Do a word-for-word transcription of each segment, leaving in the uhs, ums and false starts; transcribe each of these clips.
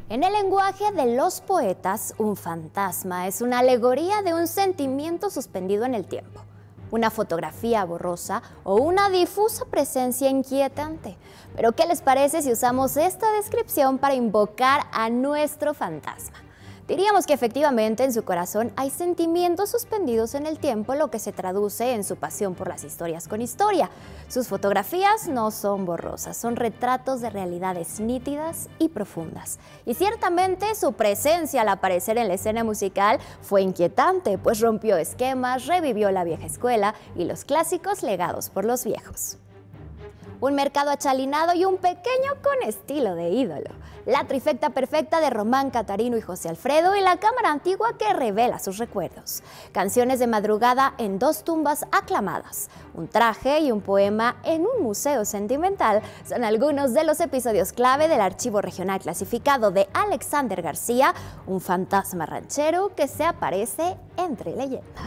En el lenguaje de los poetas, un fantasma es una alegoría de un sentimiento suspendido en el tiempo, una fotografía borrosa o una difusa presencia inquietante. Pero ¿qué les parece si usamos esta descripción para invocar a nuestro fantasma? Diríamos que efectivamente en su corazón hay sentimientos suspendidos en el tiempo, lo que se traduce en su pasión por las historias con historia. Sus fotografías no son borrosas, son retratos de realidades nítidas y profundas. Y ciertamente su presencia al aparecer en la escena musical fue inquietante, pues rompió esquemas, revivió la vieja escuela y los clásicos legados por los viejos. Un mercado achalinado y un pequeño con estilo de ídolo. La trifecta perfecta de Román, Catarino y José Alfredo y la cámara antigua que revela sus recuerdos. Canciones de madrugada en dos tumbas aclamadas. Un traje y un poema en un museo sentimental son algunos de los episodios clave del archivo regional clasificado de Alexander García, un fantasma ranchero que se aparece entre leyendas.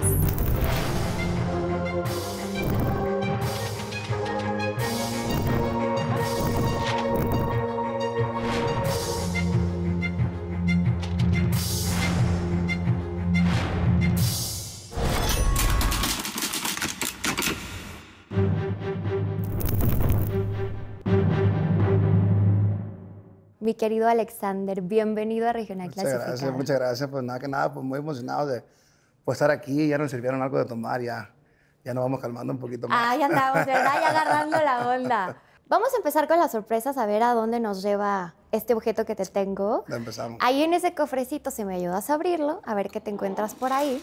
Mi querido Alexander, bienvenido a Regional Muchas Clasificado. Gracias, muchas gracias. Pues nada que nada, pues muy emocionado de pues, estar aquí. Ya nos sirvieron algo de tomar, ya, ya nos vamos calmando un poquito más. Ah, ya andamos, ¿verdad? Ya agarrando la onda. Vamos a empezar con las sorpresas, a ver a dónde nos lleva este objeto que te tengo. Ya empezamos. Ahí en ese cofrecito, si me ayudas a abrirlo, a ver qué te encuentras por ahí.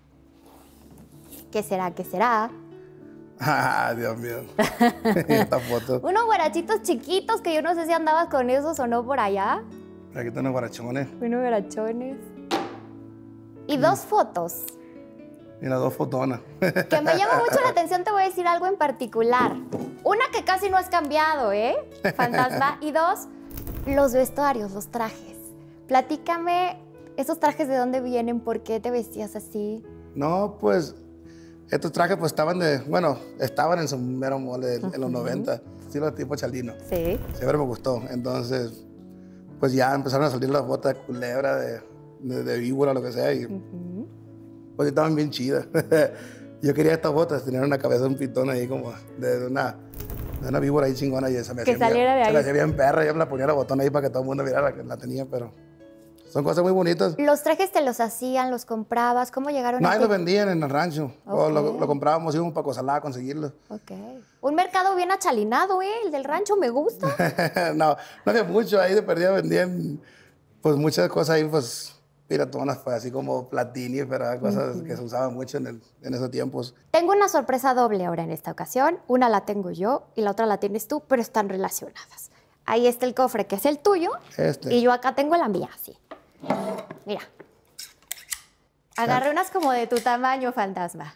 ¿Qué será? ¿Qué será? Ah, Dios mío. Esta foto. Unos guarachitos chiquitos que yo no sé si andabas con esos o no por allá. Aquí están los guarachones. Unos guarachones. Y dos fotos. Mira, dos fotonas. Que me llama mucho la atención, te voy a decir algo en particular. Una que casi no has cambiado, ¿eh? Fantasma. Y dos, los vestuarios, los trajes. Platícame, ¿esos trajes de dónde vienen? ¿Por qué te vestías así? No, pues, estos trajes pues estaban de, bueno, estaban en su mero mole uh-huh. en los noventa, estilo tipo chalino. Sí. Siempre me gustó. Entonces, pues ya empezaron a salir las botas de culebra, de, de, de víbora, lo que sea, y uh-huh. pues estaban bien chidas. Yo quería estas botas, tenían una cabeza de un pitón ahí como de una, de una víbora ahí chingona y esa me que hacía saliera bien, de ahí. se me hacía bien perra, yo me la ponía la botona ahí para que todo el mundo mirara que la tenía, pero son cosas muy bonitas. ¿Los trajes te los hacían, los comprabas? ¿Cómo llegaron no, a ahí los vendían en el rancho. Okay. O lo, lo comprábamos, íbamos para Cosalá a conseguirlos. Ok. Un mercado bien achalinado, ¿eh? El del rancho me gusta. no, no había mucho. Ahí de perdida vendían pues muchas cosas ahí, pues piratonas, pues así como platini, pero cosas uh-huh. que se usaban mucho en, el, en esos tiempos. Tengo una sorpresa doble ahora en esta ocasión. Una la tengo yo y la otra la tienes tú, pero están relacionadas. Ahí está el cofre, que es el tuyo. Este. Y yo acá tengo la mía, sí. Mira, agarré unas como de tu tamaño, fantasma.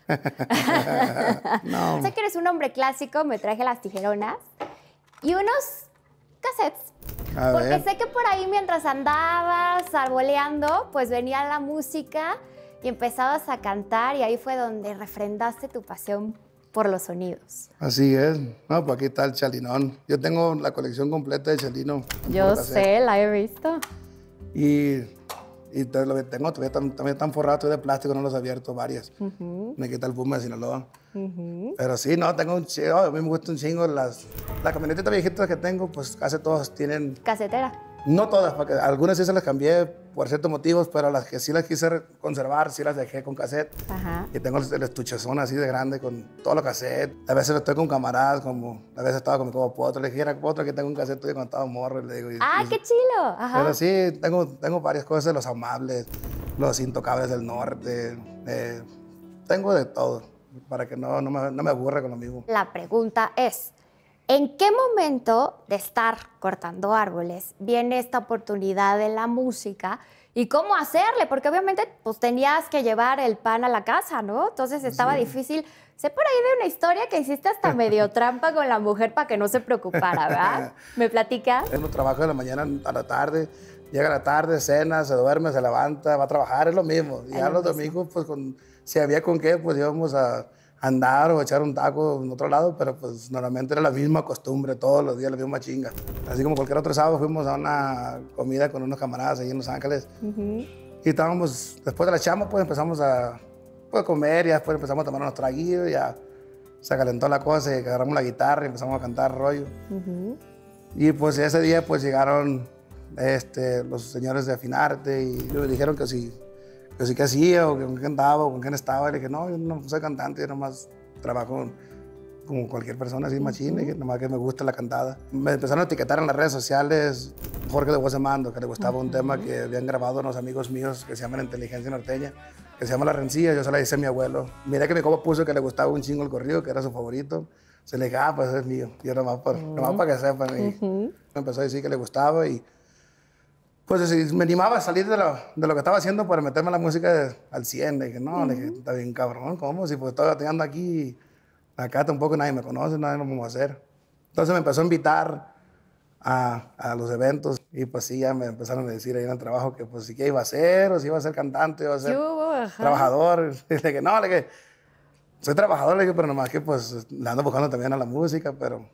No. Sé que eres un hombre clásico, me traje las tijeronas y unos cassettes. A porque ver. sé que por ahí mientras andabas arboleando, pues venía la música y empezabas a cantar y ahí fue donde refrendaste tu pasión por los sonidos. Así es. No, pues aquí está el chalinón. Yo tengo la colección completa de chalino. Yo sé, la he visto. Y, y te, lo tengo todavía tan, también tan forrado, todavía de plástico, no los he abierto varias. Uh-huh. Me quita el Puma de Sinaloa. Uh-huh. Pero sí, no, tengo un chingo, a mí me gusta un chingo. Las, las camionetitas viejitas que tengo, pues casi todas tienen... ¿Casetera? No todas, porque algunas sí se las cambié por ciertos motivos, pero las que sí las quise conservar, sí las dejé con cassette. Ajá. Y tengo el estuchezón así de grande con todos los cassettes. A veces estoy con camaradas, como a veces estaba con mi como Potro. Le dije, era Potro, que tengo un cassette tuyo cuando estaba morro. Y le digo, y, ¡ah, y, qué chilo! Ajá. Pero sí, tengo, tengo varias cosas, los amables, los intocables del norte. Eh, tengo de todo, para que no, no, me, no me aburra con lo mismo. La pregunta es, ¿en qué momento de estar cortando árboles viene esta oportunidad de la música y cómo hacerle? Porque obviamente pues, tenías que llevar el pan a la casa, ¿no? Entonces estaba sí. difícil. Sé por ahí de una historia que hiciste hasta medio trampa con la mujer para que no se preocupara, ¿verdad? ¿Me platicas? Él trabaja de la mañana a la tarde, llega a la tarde, cena, se duerme, se levanta, va a trabajar, es lo mismo. Y ya los domingos, pues con, si había con qué, pues íbamos a... andar o echar un taco en otro lado, pero pues normalmente era la misma costumbre, todos los días la misma chinga. Así como cualquier otro sábado fuimos a una comida con unos camaradas ahí en Los Ángeles. Uh-huh. Y estábamos, después de la chamba, pues empezamos a pues, comer y después empezamos a tomar unos traguillos, ya se calentó la cosa y agarramos la guitarra y empezamos a cantar rollo. Uh-huh. Y pues ese día pues llegaron este, los señores de Afinarte y me dijeron que si, que si qué hacía o que con quién andaba o con quién estaba. Y le dije, no, yo no soy cantante, yo nomás trabajo como cualquier persona así machina, uh-huh. y que nomás que me gusta la cantada. Me empezaron a etiquetar en las redes sociales Jorge de Voz de Mando, que le gustaba uh-huh. un tema que habían grabado unos amigos míos que se llaman Inteligencia Norteña, que se llama La Rencilla, yo se la hice a mi abuelo. Miré que mi compa puso que le gustaba un chingo el corrido, que era su favorito. Se le dije, ah, pues es mío. Yo nomás, por, uh-huh. nomás para que sepan. Y uh-huh. me empezó a decir que le gustaba y pues me animaba a salir de lo, de lo que estaba haciendo para meterme a la música de, al cien. Le dije, no, uh-huh. le dije, está bien cabrón, ¿cómo? Si pues estoy batallando aquí, acá tampoco nadie me conoce, nadie lo vamos a hacer. Entonces me empezó a invitar a, a los eventos y pues sí, ya me empezaron a decir ahí en el trabajo que pues sí que iba a ser, o si iba a ser cantante, iba a ser uh-huh. trabajador. Y le dije, no, le dije, soy trabajador, le dije, pero nomás que pues le ando buscando también a la música, pero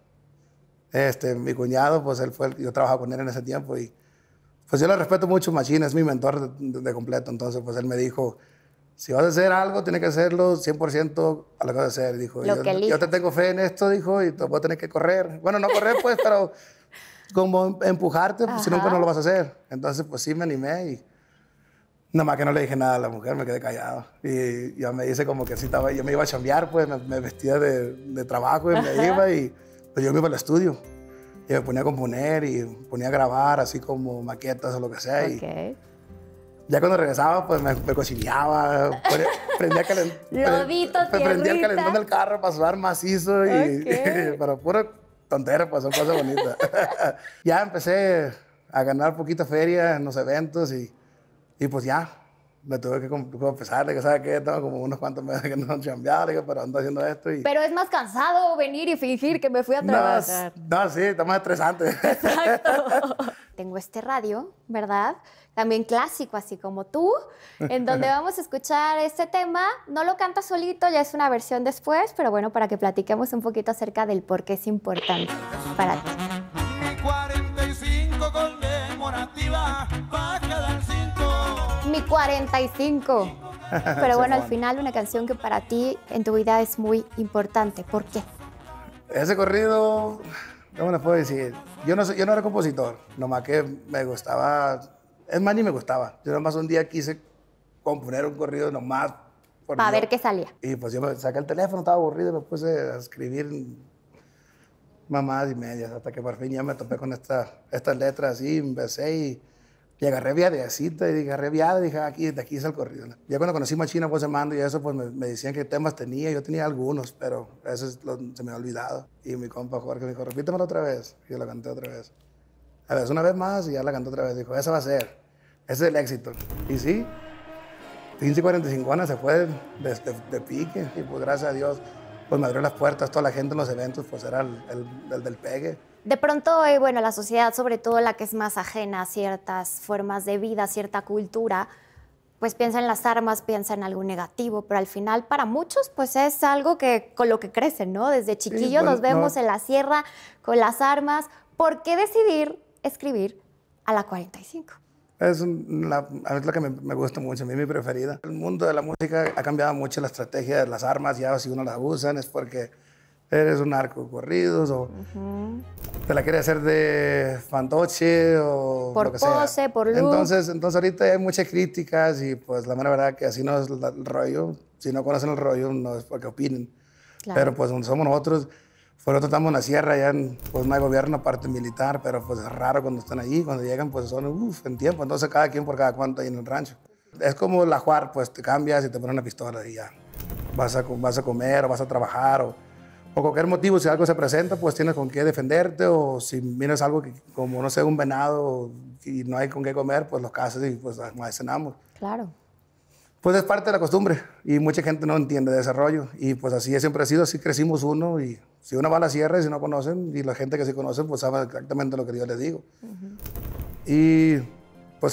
este, mi cuñado, pues él fue, el, yo trabajaba con él en ese tiempo y pues yo lo respeto mucho, Machín, es mi mentor de, de, de completo, entonces pues él me dijo, si vas a hacer algo, tienes que hacerlo cien por ciento a lo que vas a hacer, dijo. Yo, yo te tengo fe en esto, dijo, y te voy a tener que correr. Bueno, no correr pues, pero como empujarte, pues, si no, pues no lo vas a hacer. Entonces pues sí me animé y nada más que no le dije nada a la mujer, me quedé callado. Y ya me dice como que sí estaba, yo me iba a chambear, pues me, me vestía de, de trabajo y Ajá. me iba y pues yo me iba al estudio. Y me ponía a componer y ponía a grabar así como maquetas o lo que sea. Okay. Y ya cuando regresaba, pues me, me cocineaba, prendía, calent, Lobito, pre, prendía el calentón del carro para sudar macizo. Y, okay. y, pero pura tontera, pues son cosas bonitas. Ya empecé a ganar poquita feria en los eventos y, y pues ya. Me tuve que confesar de que, ¿sabes qué? Tengo como unos cuantos meses que no han chambeado, pero ando haciendo esto. Y... Pero es más cansado venir y fingir que me fui a trabajar. No, no sí, está más estresante. Exacto. Tengo este radio, ¿verdad? También clásico, así como tú, en donde vamos a escuchar este tema. No lo canta solito, ya es una versión después, pero bueno, para que platiquemos un poquito acerca del por qué es importante para ti. Mi cuarenta y cinco conmemorativa va a quedar cinco. Mi cuarenta y cinco. Pero bueno, al final una canción que para ti en tu vida es muy importante. ¿Por qué? Ese corrido, ¿cómo les puedo decir? Yo no, soy, yo no era compositor, nomás que me gustaba, es más ni me gustaba. Yo nomás un día quise componer un corrido nomás. Para ver qué salía. Y pues yo me saqué el teléfono, estaba aburrido, me puse a escribir mamadas y medias, hasta que por fin ya me topé con esta, estas letras así, empecé y... Y agarré viadecita y agarré viada y dije, aquí, de aquí es el corrido. Ya cuando conocí Machina, pues se mando y eso, pues me, me decían qué temas tenía. Yo tenía algunos, pero eso es lo, se me ha olvidado. Y mi compa Jorge me dijo, repítemelo otra vez. Y yo la canté otra vez. A ver, una vez más y ya la canté otra vez. Dijo, esa va a ser. Ese es el éxito. Y sí, quince y cuarenta y cinco años se fue de, de, de, de pique. Y pues gracias a Dios, pues me abrió las puertas. Toda la gente en los eventos, pues era el, el, el del pegue. De pronto, eh, bueno, la sociedad, sobre todo la que es más ajena a ciertas formas de vida, cierta cultura, pues piensa en las armas, piensa en algo negativo, pero al final para muchos pues es algo que con lo que crecen, ¿no? Desde chiquillos sí, bueno, nos vemos no. en la sierra con las armas. ¿Por qué decidir escribir a la cuarenta y cinco? Es la, es la que me, me gusta mucho, a mí mi preferida. El mundo de la música ha cambiado mucho la estrategia de las armas, ya si uno las usan es porque eres un narco corridos o uh-huh. te la quieres hacer de fantoche o por lo que pose, sea. por look. Entonces, entonces ahorita hay muchas críticas y pues la mera verdad que así no es el rollo. Si no conocen el rollo no es porque opinen. Claro. Pero pues somos nosotros, nosotros estamos en la sierra, ya en, pues no hay gobierno, parte militar, pero pues es raro cuando están allí, cuando llegan pues son uf, en tiempo. Entonces cada quien por cada cuánto hay en el rancho. Es como la juar, pues te cambias y te pones una pistola y ya. Vas a, vas a comer o vas a trabajar o... O cualquier motivo, si algo se presenta, pues tienes con qué defenderte, o si miras algo que, como, no sé, un venado y no hay con qué comer, pues los cazas y pues nos cenamos. Claro. Pues es parte de la costumbre y mucha gente no entiende de desarrollo y pues así siempre ha sido, así crecimos uno y si uno va a la sierra y si no conocen y la gente que sí conoce, pues sabe exactamente lo que yo les digo. Uh-huh. Y pues sí,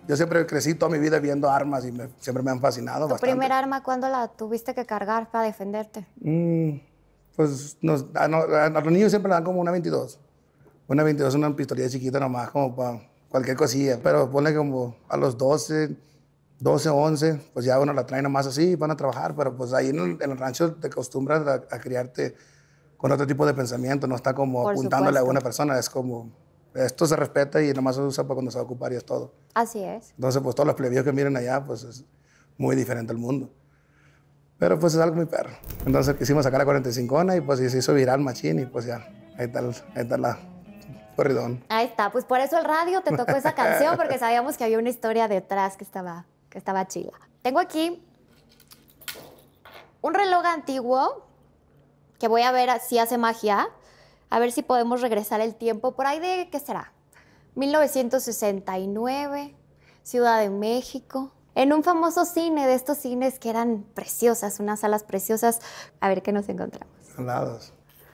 yo siempre crecí toda mi vida viendo armas y me, siempre me han fascinado ¿Tu bastante. primer arma cuándo la tuviste que cargar para defenderte? Mm, pues nos, a, no, a los niños siempre le dan como una veintidós. Una veintidós, una pistolilla chiquita nomás, como para cualquier cosilla. Pero ponle como a los doce, doce, once, pues ya uno la trae nomás así y van a trabajar. Pero pues ahí en el, en el rancho te acostumbras a, a criarte con otro tipo de pensamiento. No está como Por apuntándole supuesto. a una persona. Es como, esto se respeta y nomás se usa para cuando se va a ocupar y es todo. Así es. Entonces, pues todos los plebeyos que miren allá, pues es muy diferente al mundo. Pero pues es algo muy perro. Entonces quisimos sacar la cuarenta y cinco y pues se hizo viral machín y pues ya, ahí está, el, ahí está la corridón. Ahí está, pues por eso el radio te tocó esa canción, porque sabíamos que había una historia detrás que estaba, que estaba chila. Tengo aquí un reloj antiguo que voy a ver si hace magia, a ver si podemos regresar el tiempo por ahí de, ¿qué será? mil novecientos sesenta y nueve, Ciudad de México, en un famoso cine, de estos cines que eran preciosas, unas salas preciosas. A ver qué nos encontramos. Al lados.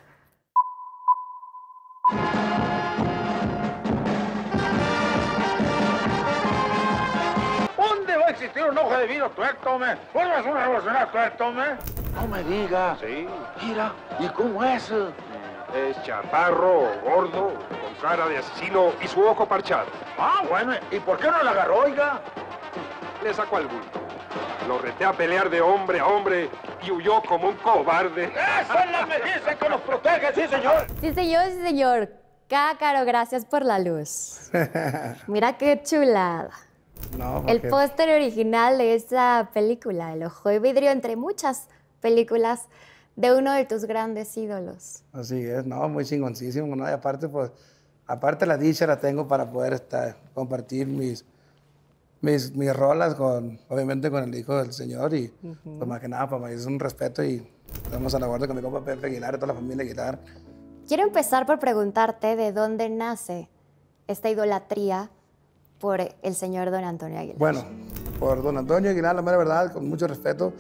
¿Dónde va a existir una hoja de vida tuerto, hombre? ¿Dónde vas a revolucionar tuerto, hombre? No me digas. Sí, Mira, ¿y cómo es? es chaparro, gordo, con cara de asesino y su ojo parchado. Ah, bueno, ¿y por qué no la agarró, oiga? Le sacó al bulto. Lo reté a pelear de hombre a hombre y huyó como un cobarde. ¡Esa es la medicia que nos protege, sí, señor! Sí, señor, sí, señor. Cácaro, gracias por la luz. Mira qué chulada. No, El porque- póster original de esa película, El Ojo de Vidrio, entre muchas películas de uno de tus grandes ídolos. Así es, no, muy chingoncísimo, ¿no? Y aparte, pues, aparte la dicha la tengo para poder estar, compartir mis, mis, mis rolas con, obviamente, con el hijo del Señor y, pues, más que nada, para mí es un respeto y estamos a la guardia con mi compa Pepe Aguilar y toda la familia Aguilar. Quiero empezar por preguntarte de dónde nace esta idolatría por el señor don Antonio Aguilar. Bueno, por don Antonio Aguilar, la mera verdad, con mucho respeto,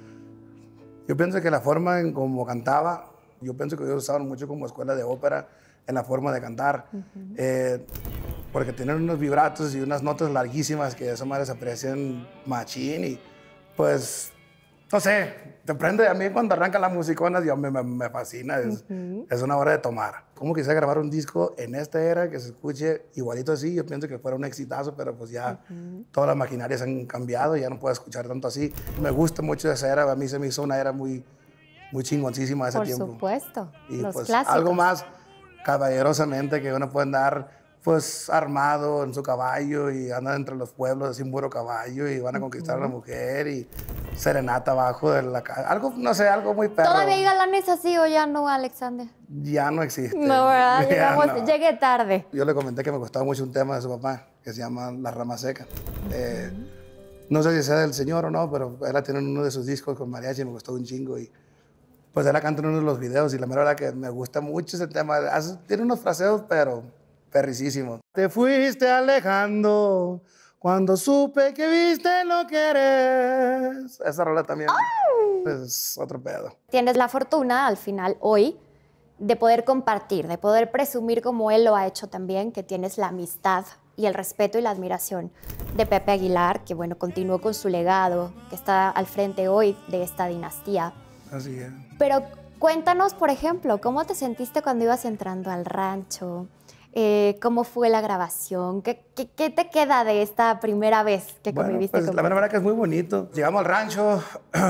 yo pienso que la forma en cómo cantaba, yo pienso que ellos usaban mucho como escuela de ópera en la forma de cantar, eh, porque tienen unos vibratos y unas notas larguísimas que esa madre se aprecian machín y pues, no sé, te prende a mí cuando arranca la musicona, yo me, me, me fascina, es, es una hora de tomar. ¿Cómo quisiera grabar un disco en esta era que se escuche igualito así? Yo pienso que fuera un exitazo, pero pues ya todas las maquinarias han cambiado y ya no puedo escuchar tanto así. Me gusta mucho esa era, a mí se me hizo una era muy, muy chingoncísima ese Por tiempo. supuesto, Y los pues clásicos. algo más caballerosamente que uno puede andar pues armado en su caballo y anda entre los pueblos así un puro caballo y van a conquistar a la mujer y serenata abajo de la casa. Algo, no sé, algo muy perro. ¿Todavía hay galanes así o ya no, Alexander? Ya no existe. No, ¿verdad? Ya Llegamos, no. llegué tarde. Yo le comenté que me gustaba mucho un tema de su papá que se llama La Rama Seca. Eh, no sé si sea del señor o no, pero él la tiene en uno de sus discos con mariachi y me gustó un chingo. Y pues él la canta en uno de los videos y la mera verdad que me gusta mucho ese tema. Hace- tiene unos fraseos, pero perricísimos. Te fuiste alejando cuando supe que viste lo que eres. Esa rola también es otro pedo. Tienes la fortuna al final hoy de poder compartir, de poder presumir como él lo ha hecho también, que tienes la amistad y el respeto y la admiración de Pepe Aguilar, que bueno, continuó con su legado, que está al frente hoy de esta dinastía. Así es. Pero cuéntanos, por ejemplo, ¿cómo te sentiste cuando ibas entrando al rancho? Eh, ¿Cómo fue la grabación? ¿Qué, qué, qué te queda de esta primera vez que Bueno, conviviste pues con la Pepe? verdad que es muy bonito. Llegamos al rancho,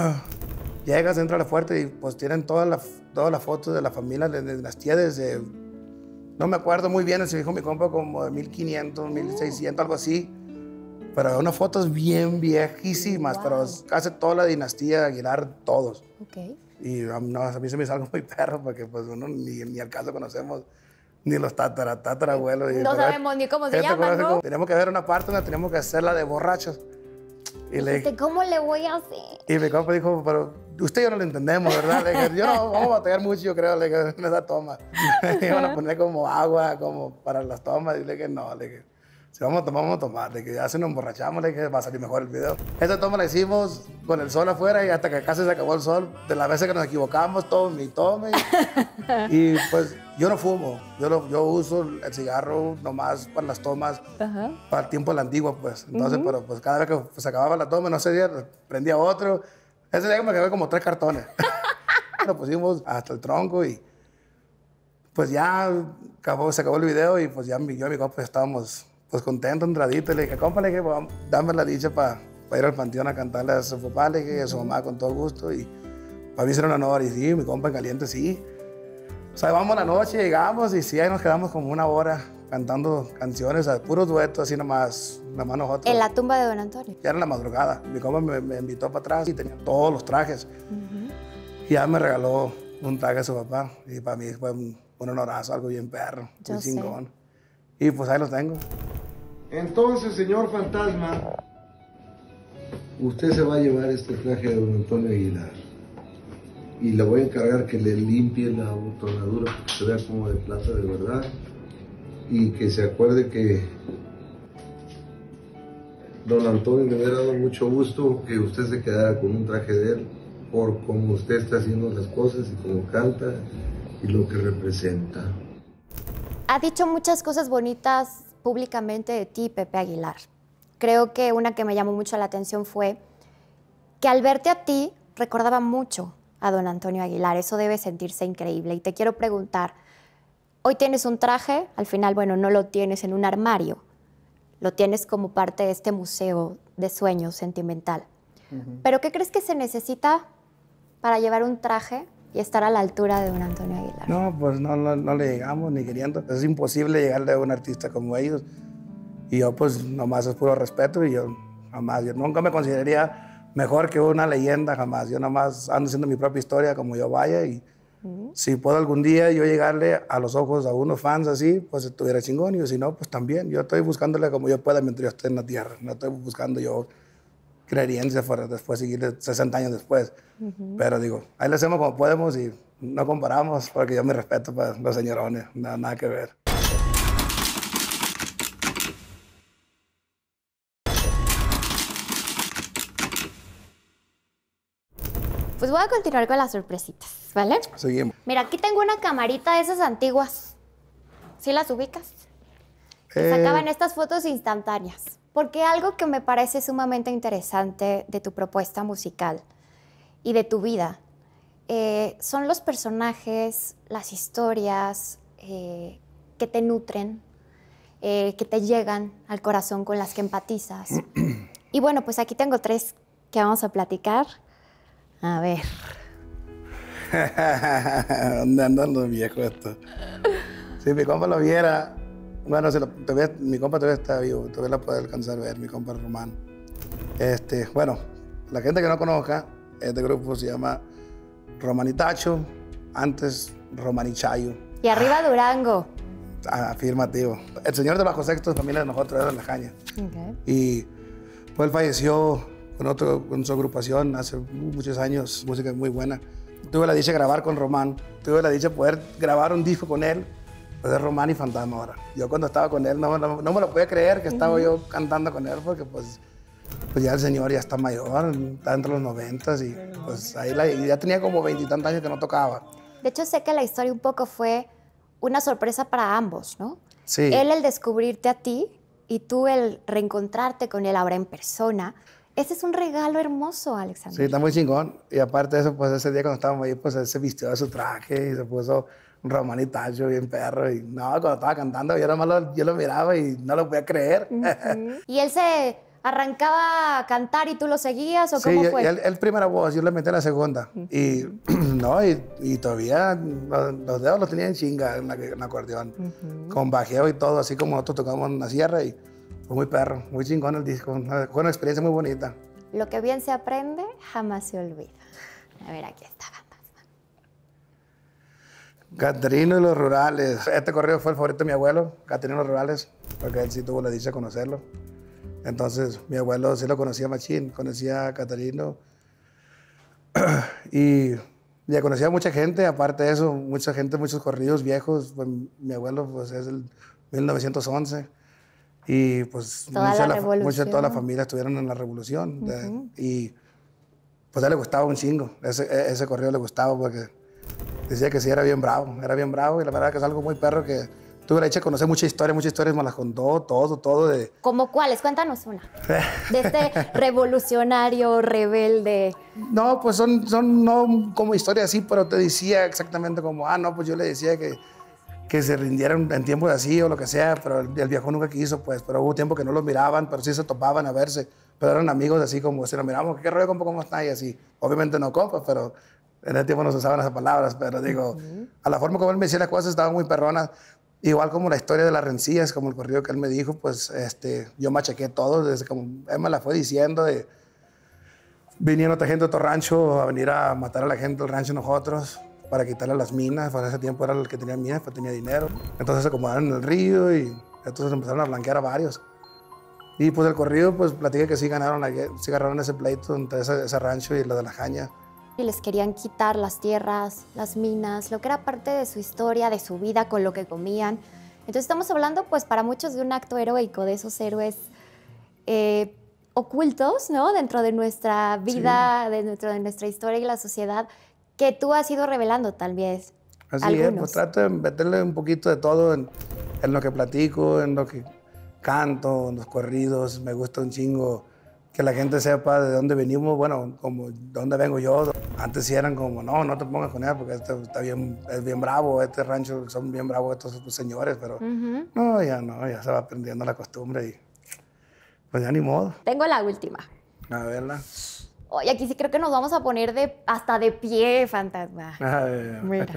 llegas, entras a la fuerte y pues tienen todas las todas las fotos de la familia, de, de las tías desde, no me acuerdo muy bien, se dijo mi compa como de mil quinientos, mil seiscientos, algo así. Pero unas fotos bien viejísimas, Wow. pero casi toda la dinastía Aguilar, todos. Ok. Y um, no, a mí se me hizo algo muy perro porque pues uno ni, ni al caso conocemos ni los tatara, tatarabuelos. Y, No pero, sabemos ni cómo se ¿te acuerdas llaman, de ¿no? cómo- Teníamos que ver una parte donde teníamos que hacer la de borrachos. Y le Dijiste, ¿cómo le voy a hacer? y mi compa dijo, pero usted y yo no lo entendemos, ¿verdad? Le dije, yo no, vamos a batallar mucho, yo creo, le dije, en esa toma. Iban a poner como agua, como para las tomas, y le dije, no, le dije, Si vamos a tomar, vamos a tomar. De que ya si nos emborrachamos, le dije, va a salir mejor el video. Esta toma la hicimos con el sol afuera y hasta que casi se acabó el sol. De las veces que nos equivocamos, tome y tome. Y pues yo no fumo. Yo, lo, yo uso el cigarro nomás para las tomas, uh-huh. para el tiempo de la antigua, pues. Entonces, uh-huh. pero pues cada vez que se acababa la toma, no sé, día prendía otro. Ese día me quedé como tres cartones. Lo pusimos hasta el tronco y pues ya acabó, se acabó el video y pues ya yo y mi compa estábamos pues contentos, entraditos. Le dije, compa, le dije, bueno, dame la dicha para pa ir al panteón a cantarle a su papá, le dije, a su mamá con todo gusto. Y para mí era un honor. Y sí, mi compa en caliente, sí. O sea, vamos la noche, llegamos y sí, ahí nos quedamos como una hora cantando canciones, o sea, puros duetos, así nomás, nomás nosotros. En la tumba de don Antonio. Ya era la madrugada. Mi compa me, me invitó para atrás y tenía todos los trajes. Uh-huh. Y ya me regaló un traje a su papá. Y para mí fue un, un honorazo, algo bien perro, Yo muy sé. chingón. Y pues ahí los tengo. Entonces, señor fantasma, usted se va a llevar este traje de don Antonio Aguilar. Y le voy a encargar que le limpie la abotonadura para que se vea como de plata de verdad. Y que se acuerde que don Antonio le hubiera dado mucho gusto que usted se quedara con un traje de él por cómo usted está haciendo las cosas y cómo canta y lo que representa. Ha dicho muchas cosas bonitas públicamente de ti, Pepe Aguilar. Creo que una que me llamó mucho la atención fue que al verte a ti recordaba mucho a don Antonio Aguilar. Eso debe sentirse increíble. Y te quiero preguntar, hoy tienes un traje, al final, bueno, no lo tienes en un armario, lo tienes como parte de este museo de sueños sentimental. Uh-huh. ¿Pero qué crees que se necesita para llevar un traje y estar a la altura de don Antonio Aguilar? No, pues no, no, no le llegamos ni queriendo. Es imposible llegarle a un artista como ellos. Y yo pues nomás es puro respeto y yo jamás, yo nunca me consideraría mejor que una leyenda, jamás. Yo nomás ando haciendo mi propia historia como yo vaya y uh-huh. si puedo algún día yo llegarle a los ojos a unos fans así, pues estuviera chingón. Y si no, pues también. Yo estoy buscándole como yo pueda mientras yo esté en la tierra. No estoy buscando yo creería fuera después, seguir sesenta años después. Uh-huh. Pero digo, ahí lo hacemos como podemos y no comparamos porque yo me respeto para los señorones, nada, nada que ver. Pues voy a continuar con las sorpresitas, ¿vale? Seguimos. Mira, aquí tengo una camarita de esas antiguas. ¿Sí las ubicas? Eh... Sacaban estas fotos instantáneas. Porque algo que me parece sumamente interesante de tu propuesta musical y de tu vida eh, son los personajes, las historias eh, que te nutren, eh, que te llegan al corazón, con las que empatizas. Y bueno, pues aquí tengo tres que vamos a platicar. A ver. ¿Dónde andan los viejos estos? Si mi compa lo viera... Bueno, si lo, todavía, mi compa todavía está vivo, todavía lo puede alcanzar a ver, mi compa Román. Este, bueno, la gente que no conozca, este grupo se llama Romanitacho, antes Romanichayo. Y arriba Durango. Ah, afirmativo. El señor de Bajo Sexto, familia de nosotros, era La Jaña. Okay. Y pues él falleció con, otro, con su agrupación hace muchos años, música muy buena. Tuve la dicha de grabar con Román, tuve la dicha de poder grabar un disco con él. Pues es Román y Fantasma ahora. Yo cuando estaba con él no, no, no me lo podía creer que estaba uh-huh. yo cantando con él porque pues, pues ya el señor ya está mayor, está entre los noventas y pues ahí la, ya tenía como veintitantos años que no tocaba. De hecho sé que la historia un poco fue una sorpresa para ambos, ¿no? Sí. Él el descubrirte a ti y tú el reencontrarte con él ahora en persona. Ese es un regalo hermoso, Alexander. Sí, está muy chingón. Y aparte de eso, pues ese día cuando estábamos ahí, pues él se vistió de su traje y se puso un Romanitacho bien perro. Y no, cuando estaba cantando, yo, lo, yo lo miraba y no lo podía creer. Uh-huh. ¿Y él se arrancaba a cantar y tú lo seguías o sí, cómo yo, fue? Sí, él, él primera voz, yo le metí la segunda. Uh-huh. Y no, y, y todavía los, los dedos los tenía en chinga en, la, en el acordeón. Uh-huh. Con bajeo y todo, así como nosotros tocamos en la sierra. Y fue muy perro, muy chingón el disco. Fue una experiencia muy bonita. Lo que bien se aprende, jamás se olvida. A ver, aquí está. Caterino y los Rurales. Este corrido fue el favorito de mi abuelo, Caterino y los Rurales, porque él sí tuvo la dicha de conocerlo. Entonces, mi abuelo sí lo conocía machín, conocía a Caterino. Y ya conocía a mucha gente, aparte de eso, mucha gente, muchos corridos viejos. Pues, mi abuelo pues, es el mil novecientos once. Y pues Toda mucha, la la, revolución. mucha de toda la familia estuvieron en la revolución. Uh-huh. de, y pues a él le gustaba un chingo. Ese, ese corrido le gustaba porque decía que sí, era bien bravo. Era bien bravo y la verdad que es algo muy perro que tuve la dicha de conocer mucha historia, muchas historias me las contó, todo, todo de... ¿Cómo cuáles? Cuéntanos una. De este revolucionario, rebelde. No, pues son, son no como historias así, pero te decía exactamente como, ah, no, pues yo le decía que, que se rindieran en tiempos así o lo que sea, pero el, el viejo nunca quiso, pues, pero hubo tiempo que no los miraban, pero sí se topaban a verse, pero eran amigos así como, si nos miramos, ¿qué rollo, compa, cómo está? Y así, obviamente no compas, pero en ese tiempo no se usaban esas palabras, pero digo, uh-huh. a la forma como él me decía las cosas estaban muy perronas. Igual como la historia de las rencillas, como el corrido que él me dijo, pues este, yo machaqué todo, desde como él me la fue diciendo, de vinieron otra gente de otro rancho a venir a matar a la gente del rancho nosotros para quitarle las minas, pues ese tiempo era el que tenía minas, pues tenía dinero. Entonces se acomodaron en el río y entonces empezaron a blanquear a varios. Y pues el corrido, pues platica que sí ganaron, sí ganaron ese pleito entre ese, ese rancho y lo de la jaña. Y les querían quitar las tierras, las minas, lo que era parte de su historia, de su vida, con lo que comían. Entonces estamos hablando, pues, para muchos de un acto heroico, de esos héroes eh, ocultos, ¿no? Dentro de nuestra vida, sí. de, dentro de nuestra historia y la sociedad, que tú has ido revelando, tal vez. Así algunos. es, pues trato de meterle un poquito de todo en, en lo que platico, en lo que canto, en los corridos. Me gusta un chingo que la gente sepa de dónde venimos, bueno, como de dónde vengo yo. Antes sí eran como, no, no te pongas con él porque este está bien, es bien bravo, este rancho son bien bravos estos señores, pero uh-huh. no, ya no, ya se va aprendiendo la costumbre y pues ya ni modo. Tengo la última. A verla. Oye, aquí sí creo que nos vamos a poner de, hasta de pie, fantasma. Ay, mira.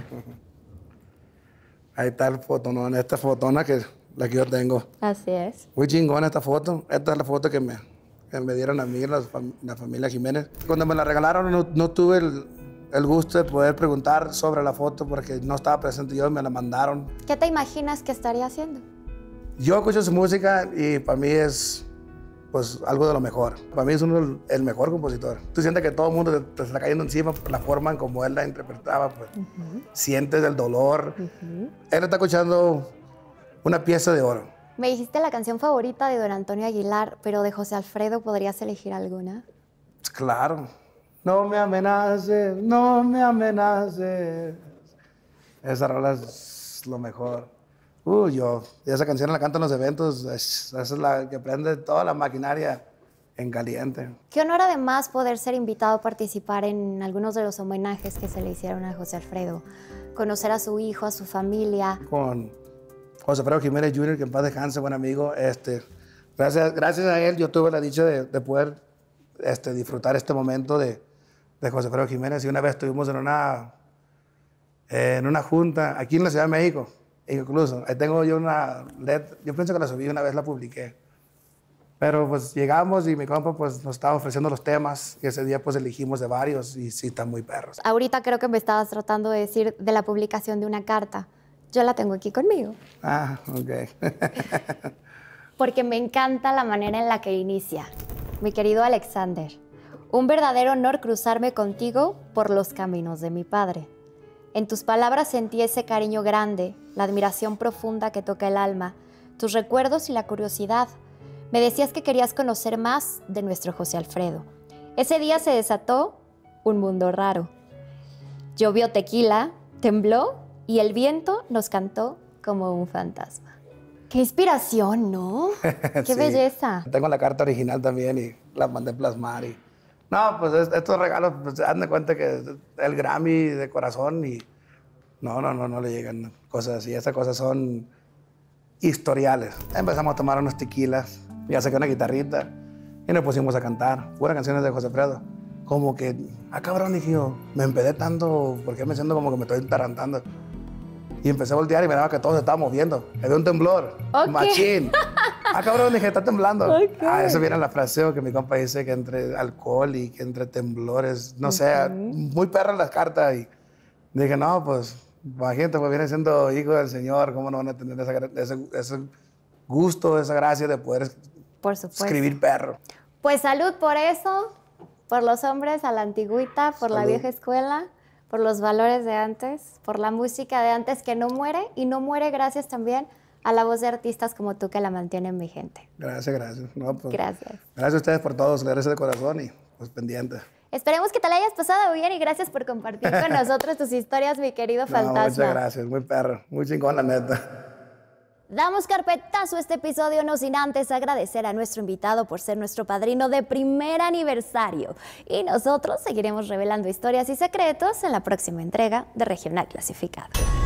Ahí está el fotonón, esta fotona que la que yo tengo. Así es. Muy chingona esta foto. Esta es la foto que me... que me dieron a mí, la, fam la familia Jiménez. Cuando me la regalaron no, no tuve el, el gusto de poder preguntar sobre la foto porque no estaba presente yo, me la mandaron. ¿Qué te imaginas que estaría haciendo? Yo escucho su música y para mí es pues, algo de lo mejor. Para mí es uno el, el mejor compositor. Tú sientes que todo el mundo te, te está cayendo encima por la forma en como él la interpretaba. Pues. Uh-huh. Sientes el dolor. Uh-huh. Él está escuchando una pieza de oro. Me dijiste la canción favorita de don Antonio Aguilar, pero de José Alfredo, ¿podrías elegir alguna? Claro. No me amenaces, no me amenaces. Esa rola es lo mejor. Uh, yo, esa canción la canto en los eventos, es, esa es la que prende toda la maquinaria en caliente. Qué honor además poder ser invitado a participar en algunos de los homenajes que se le hicieron a José Alfredo. Conocer a su hijo, a su familia. Con José Alfredo Jiménez junior, que en paz descanse, buen amigo. Este, gracias, gracias a él yo tuve la dicha de, de poder este, disfrutar este momento de, de José Alfredo Jiménez. Y una vez estuvimos en una, eh, en una junta aquí en la Ciudad de México, incluso. Ahí tengo yo una L E D, yo pienso que la subí una vez, la publiqué. Pero pues llegamos y mi compa pues nos estaba ofreciendo los temas y ese día pues elegimos de varios y sí están muy perros. Ahorita creo que me estabas tratando de decir de la publicación de una carta. Yo la tengo aquí conmigo. Ah, ok. Porque me encanta la manera en la que inicia. Mi querido Alexander, un verdadero honor cruzarme contigo por los caminos de mi padre. En tus palabras sentí ese cariño grande, la admiración profunda que toca el alma, tus recuerdos y la curiosidad. Me decías que querías conocer más de nuestro José Alfredo. Ese día se desató un mundo raro. Llovió tequila, tembló y el viento nos cantó como un fantasma. ¡Qué inspiración!, ¿no? ¡Qué sí. belleza! Tengo la carta original también y la mandé plasmar. Y... No, pues estos regalos, pues hazme cuenta que el Grammy de corazón y... No, no, no, no le llegan cosas así. Esas cosas son historiales. Empezamos a tomar unos tequilas, ya saqué una guitarrita y nos pusimos a cantar. Fueron canciones de José Alfredo. Como que, ah, cabrón, dije yo, me empedé tanto porque me siento como que me estoy entarantando. Y empecé a voltear y miraba que todo se estaba moviendo. Había un temblor, okay. Machín. Ah, cabrón, dije, está temblando. Okay. Ah, eso viene la fraseo que mi compa dice que entre alcohol y que entre temblores, no sé, uh-huh. muy perras las cartas. Y dije, no, pues, imagínate, pues viene siendo hijo del Señor, ¿cómo no van a tener esa, ese, ese gusto, esa gracia de poder por supuesto. escribir perro? Pues salud por eso, por los hombres a la antigüita, por salud. La vieja escuela, por los valores de antes, por la música de antes que no muere, y no muere gracias también a la voz de artistas como tú que la mantienen vigente. Gracias, gracias. No, pues, Gracias. Gracias a ustedes por todo, gracias de corazón y pues pendiente. Esperemos que te la hayas pasado bien y gracias por compartir con nosotros tus historias, mi querido No, fantasma. muchas gracias, muy perro, muy chingón la neta. Damos carpetazo a este episodio, no sin antes agradecer a nuestro invitado por ser nuestro padrino de primer aniversario. Y nosotros seguiremos revelando historias y secretos en la próxima entrega de Regional Clasificado.